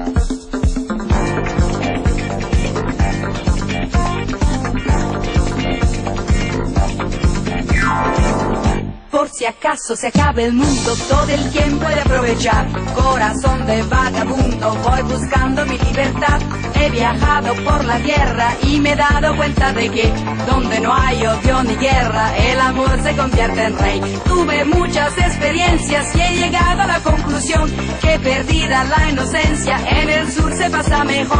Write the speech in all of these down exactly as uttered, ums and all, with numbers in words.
Por si acaso se acabe el mundo, todo el tiempo he de aprovechar. Corazón de vagabundo, voy buscando mi libertad. He viajado por la tierra y me he dado cuenta de que donde no hay odio ni guerra, el amor se convierte en rey. Tuve muchas experiencias y he llegado a la conclusión que perdida la inocencia, en el sur se pasa mejor.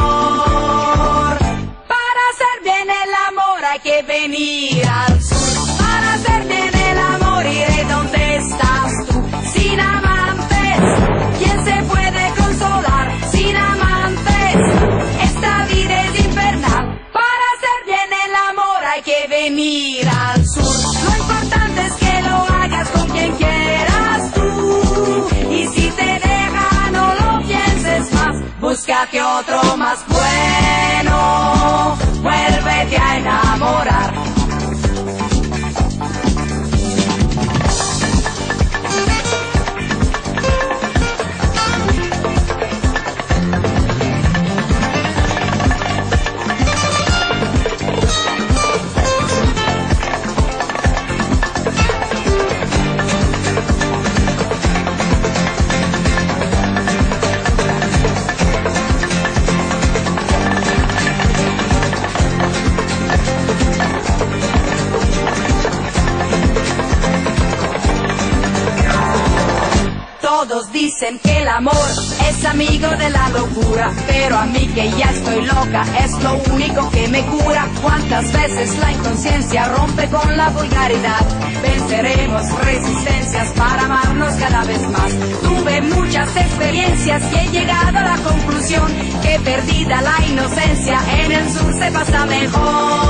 Para hacer bien el amor hay que venir al sur. Para hacer bien el amor iré donde estás tú. Sin amantes, ¿quién se puede consolar? Sin amantes, esta vida es infernal. Para hacer bien el amor hay que venir al sur. Lo importante es que lo hagas con quien quieras tú. Y si te deja no lo pienses más, búscate otro más bueno. Vuélvete a enamorar. Todos dicen que el amor es amigo de la locura, pero a mí que ya estoy loca es lo único que me cura. Cuántas veces la inconsciencia rompe con la vulgaridad. Venceremos resistencias para amarnos cada vez más. Tuve muchas experiencias y he llegado a la conclusión que perdida la inocencia, en el sur se pasa mejor.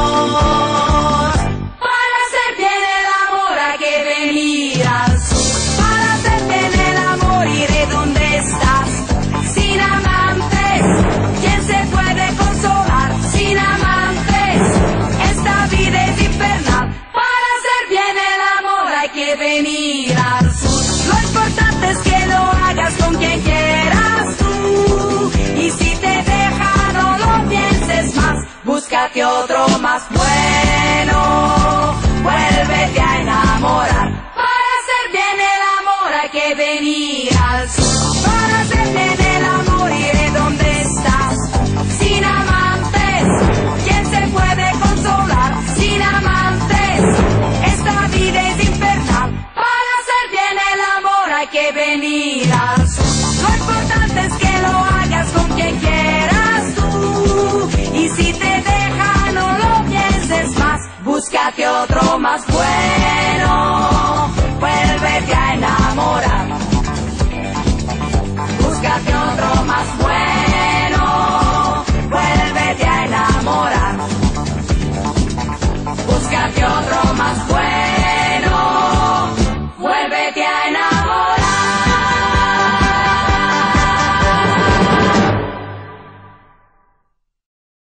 Para hacer bien el amor hay que venir al sur. Para hacer bien el amor iré donde estás. Sin amantes, ¿quién se puede consolar? Sin amantes, esta vida es infernal. Para hacer bien el amor hay que venir al sur. Lo importante es que lo hagas con quien quieras tú. Y si te deja no lo pienses más, búscate otro más bueno. Vuélvete a enamorar. Para hacer bien el amor hay que venir al sur. Para hacer bien el amor iré donde estás. Sin amantes, ¿quién se puede consolar? Sin amantes, esta vida es infernal. Para hacer bien el amor hay que venir al sur. Lo importante es que lo hagas con quien quieras tú. Y si te deja no lo pienses más, búscate otro más bueno.